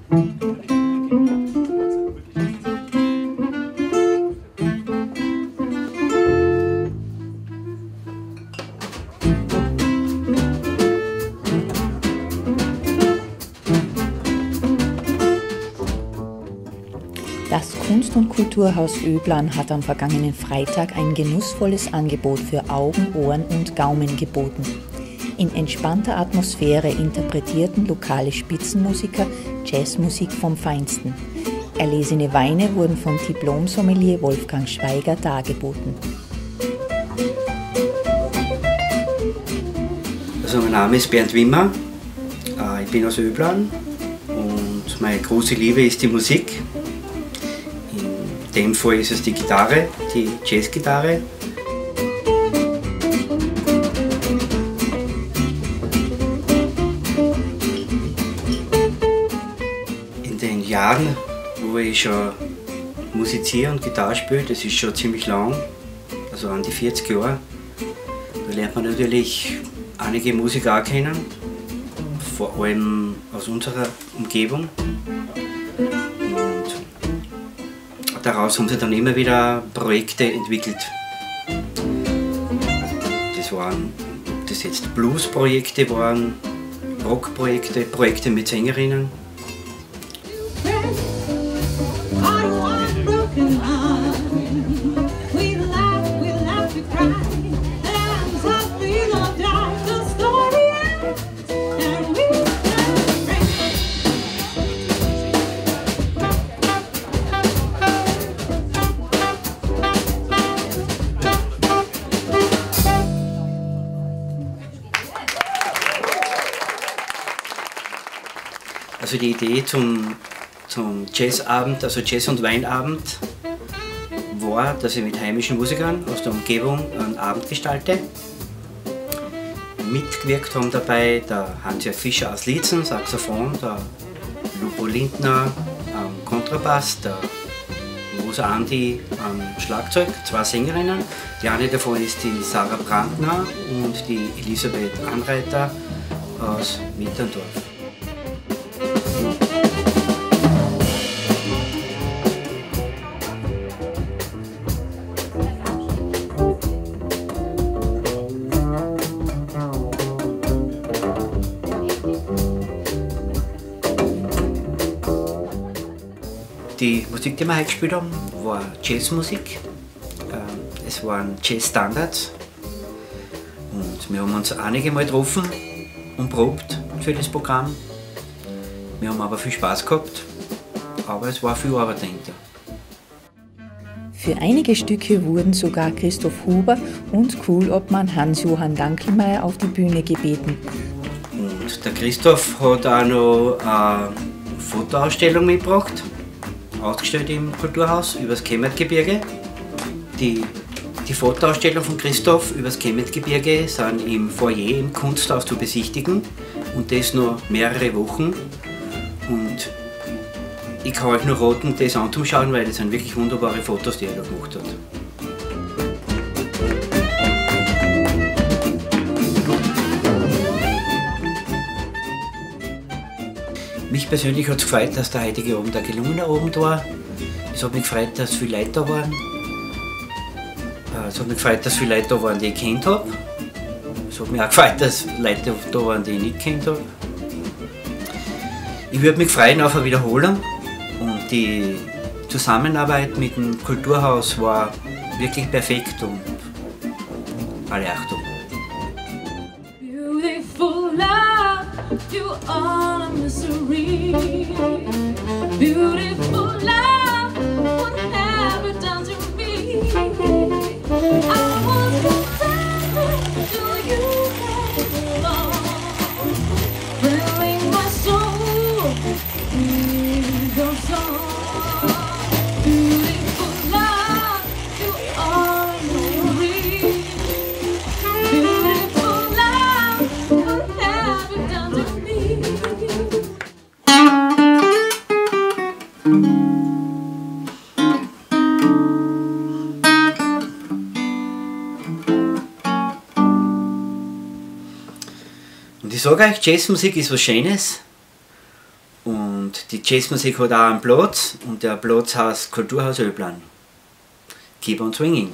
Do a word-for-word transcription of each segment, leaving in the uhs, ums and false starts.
Das Kunst- und Kulturhaus Öblan hat am vergangenen Freitag ein genussvolles Angebot für Augen, Ohren und Gaumen geboten. In entspannter Atmosphäre interpretierten lokale Spitzenmusiker Jazzmusik vom Feinsten. Erlesene Weine wurden vom Diplom-Sommelier Wolfgang Schweiger dargeboten. Also mein Name ist Bernd Wimmer, ich bin aus Öblan und meine große Liebe ist die Musik. In dem Fall ist es die Gitarre, die Jazzgitarre. In den Jahren, wo ich schon musiziere und Gitarre spiele, das ist schon ziemlich lang, also an die vierzig Jahre, da lernt man natürlich einige Musiker auch kennen, vor allem aus unserer Umgebung. Daraus haben sie dann immer wieder Projekte entwickelt. Das waren, ob das jetzt Blues-Projekte waren, Rock-Projekte, Projekte mit Sängerinnen. Also die Idee zum, zum Jazzabend, also Jazz- und Weinabend, war, dass ich mit heimischen Musikern aus der Umgebung einen Abend gestalte. Mitgewirkt haben dabei der Hans-Jörg Fischer aus Liezen, Saxophon, der Lupo Lindner am Kontrabass, der Rosa Andi am Schlagzeug, zwei Sängerinnen. Die eine davon ist die Sarah Brandner und die Elisabeth Anreiter aus Mitterndorf. Die Musik, die wir heute gespielt haben, war Jazzmusik. Es waren Jazzstandards. Und wir haben uns einige Mal getroffen und probt für das Programm. Wir haben aber viel Spaß gehabt, aber es war viel Arbeit dahinter. Für einige Stücke wurden sogar Christoph Huber und Coolobmann Hans-Johann Dankelmeier auf die Bühne gebeten. Und der Christoph hat auch noch eine Fotoausstellung mitgebracht, ausgestellt im Kulturhaus über das Kemmertgebirge. Die, die Fotoausstellung von Christoph über das Kemmertgebirge sind im Foyer im Kunsthaus zu besichtigen und das noch mehrere Wochen. Und ich kann euch nur raten, das anzuschauen, weil das sind wirklich wunderbare Fotos, die er da gemacht hat. Mich persönlich hat es gefreut, dass der heutige Abend ein gelungener Abend war. Es hat mich gefreut, dass viele Leute da waren. Es hat mich gefreut, dass viele Leute da waren, die ich kennt habe. Es hat mich auch gefreut, dass Leute da waren, die ich nicht kennt habe. Ich würde mich freuen auf eine Wiederholung. Und die Zusammenarbeit mit dem Kulturhaus war wirklich perfekt und alle Achtung. Beautiful love, you are a mystery. Beautiful love, what have you done to me? I was pretending to you alone, thrilling my soul with your song. Beautiful love, you are a mystery. Beautiful love, what have you done to me? Und ich sage euch, Jazzmusik ist was Schönes und Und die Jazzmusik hat auch einen Platz und der Platz heißt Kulturhaus Öblan. Keep on swinging!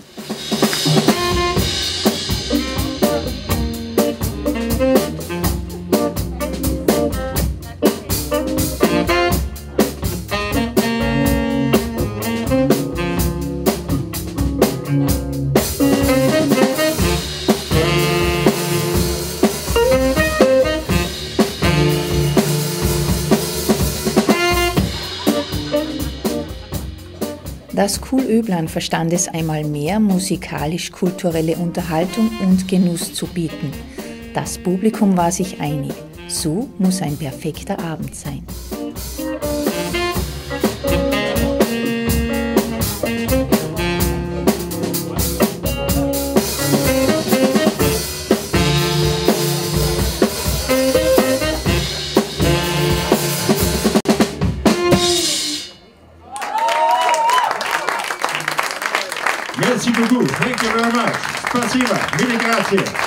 Das Kulöblan verstand es einmal mehr, musikalisch-kulturelle Unterhaltung und Genuss zu bieten. Das Publikum war sich einig, so muss ein perfekter Abend sein. Merci beaucoup. Thank you very much. Спасибо. Mille grazie.